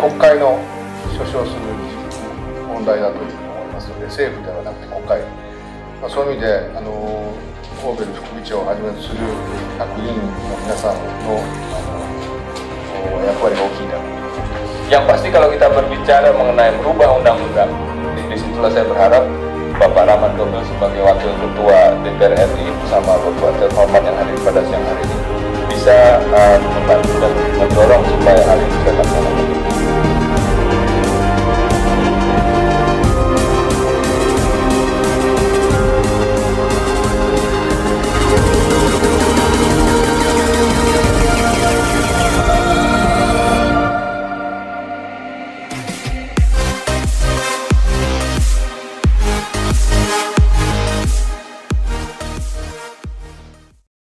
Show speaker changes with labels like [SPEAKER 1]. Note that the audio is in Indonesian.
[SPEAKER 1] 国会の訴訟する問題だというふうに思いますので、政府ではなくて国会、そういう意味でオーベル副議長をはじめとする役員の皆さんの役割が大きいんだろう。
[SPEAKER 2] Yang pasti kalau kita berbicara mengenai merubah undang-undang, disitulah saya berharap Bapak Rahman Gobel sebagai Wakil Ketua DPR RI bersama Bapak terhormat yang hadir pada siang hari ini bisa membantu dan mendorong supaya hal ini bisa dilaksanakan.